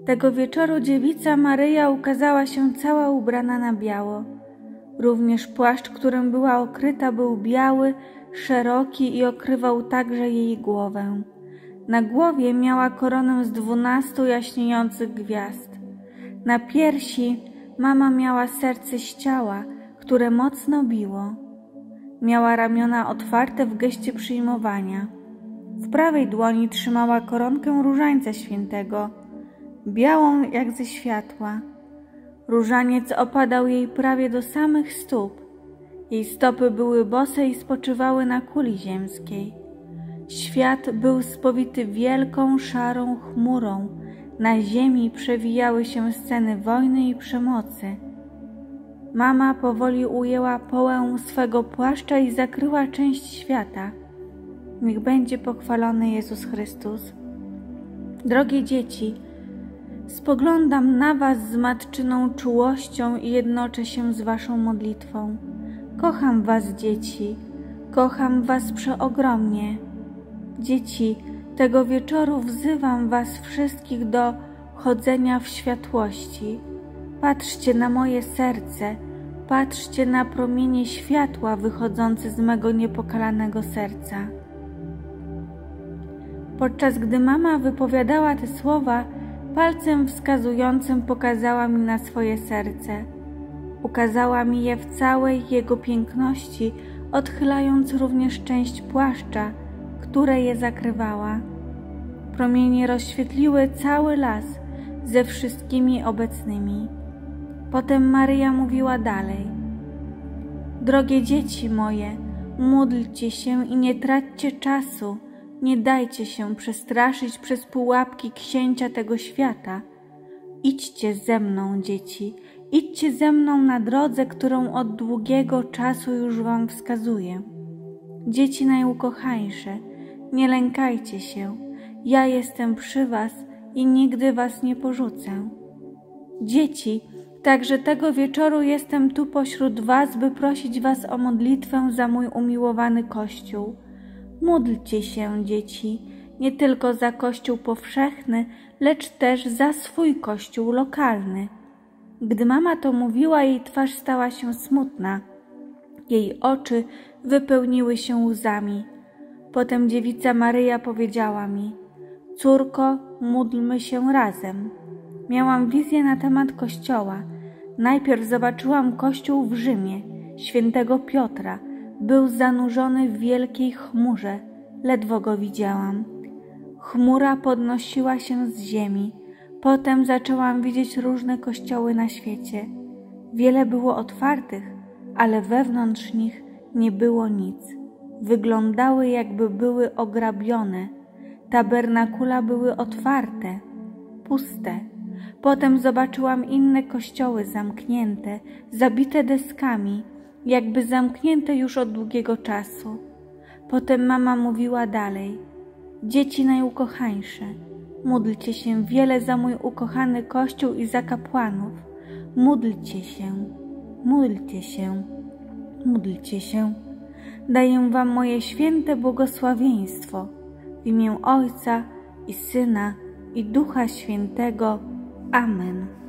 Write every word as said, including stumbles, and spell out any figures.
Tego wieczoru dziewica Maryja ukazała się cała ubrana na biało. Również płaszcz, którym była okryta, był biały, szeroki i okrywał także jej głowę. Na głowie miała koronę z dwunastu jaśniejących gwiazd. Na piersi mama miała serce z ciała, które mocno biło. Miała ramiona otwarte w geście przyjmowania. W prawej dłoni trzymała koronkę różańca świętego, białą jak ze światła. Różaniec opadał jej prawie do samych stóp. Jej stopy były bose i spoczywały na kuli ziemskiej. Świat był spowity wielką, szarą chmurą. Na ziemi przewijały się sceny wojny i przemocy. Mama powoli ujęła połę swego płaszcza i zakryła część świata. Niech będzie pochwalony Jezus Chrystus. Drogie dzieci, spoglądam na was z matczyną czułością i jednoczę się z waszą modlitwą. Kocham was, dzieci, kocham was przeogromnie. Dzieci, tego wieczoru wzywam was wszystkich do chodzenia w światłości. Patrzcie na moje serce, patrzcie na promienie światła wychodzące z mego niepokalanego serca. Podczas gdy mama wypowiadała te słowa, palcem wskazującym pokazała mi na swoje serce. Ukazała mi je w całej jego piękności, odchylając również część płaszcza, które je zakrywała. Promienie rozświetliły cały las ze wszystkimi obecnymi. Potem Maryja mówiła dalej. Drogie dzieci moje, módlcie się i nie traćcie czasu, nie dajcie się przestraszyć przez pułapki księcia tego świata. Idźcie ze mną, dzieci, idźcie ze mną na drodze, którą od długiego czasu już wam wskazuję. Dzieci najukochańsze, nie lękajcie się, ja jestem przy was i nigdy was nie porzucę. Dzieci, także tego wieczoru jestem tu pośród was, by prosić was o modlitwę za mój umiłowany Kościół. Módlcie się, dzieci, nie tylko za Kościół powszechny, lecz też za swój Kościół lokalny. Gdy mama to mówiła, jej twarz stała się smutna. Jej oczy wypełniły się łzami. Potem dziewica Maryja powiedziała mi: córko, módlmy się razem. Miałam wizję na temat Kościoła. Najpierw zobaczyłam Kościół w Rzymie, świętego Piotra. Był zanurzony w wielkiej chmurze, ledwo go widziałam. Chmura podnosiła się z ziemi. Potem zaczęłam widzieć różne kościoły na świecie. Wiele było otwartych, ale wewnątrz nich nie było nic. Wyglądały, jakby były ograbione. Tabernakula były otwarte, puste. Potem zobaczyłam inne kościoły zamknięte, zabite deskami, jakby zamknięte już od długiego czasu. Potem mama mówiła dalej. Dzieci najukochańsze, módlcie się wiele za mój ukochany Kościół i za kapłanów. Módlcie się, módlcie się, módlcie się. Daję wam moje święte błogosławieństwo w imię Ojca i Syna i Ducha Świętego. Amen.